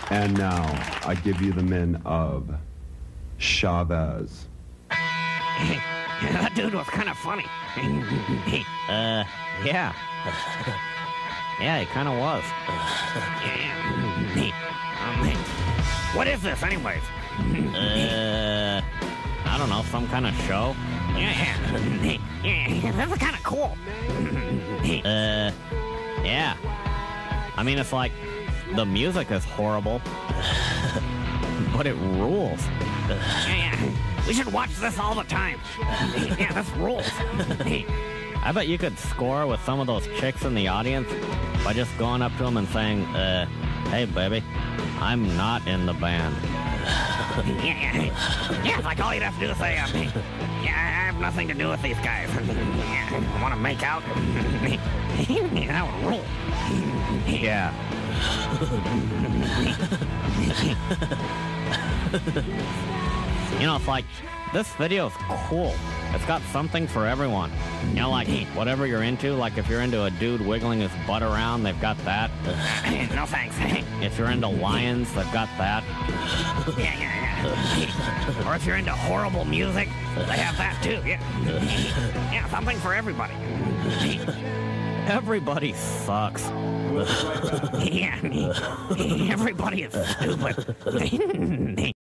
And now, I give you the men of Chavez. That dude was kind of funny. Yeah. Yeah, he kind of was. What is this, anyways? I don't know, some kind of show? Yeah, this is kind of cool. Yeah. I mean, it's like, the music is horrible, but it rules. Yeah. We should watch this all the time. Yeah, this rules. I bet you could score with some of those chicks in the audience by just going up to them and saying, hey, baby, I'm not in the band. Yeah, like all you'd have to do is say, yeah, I have nothing to do with these guys. Yeah, want to make out? That would rule. Yeah. You know, it's like, this video's cool. It's got something for everyone. You know, like, whatever you're into, like if you're into a dude wiggling his butt around, they've got that. No thanks. If you're into lions, they've got that. Yeah. Or if you're into horrible music, they have that too, yeah. Yeah, something for everybody. Everybody sucks. Yeah, everybody is stupid.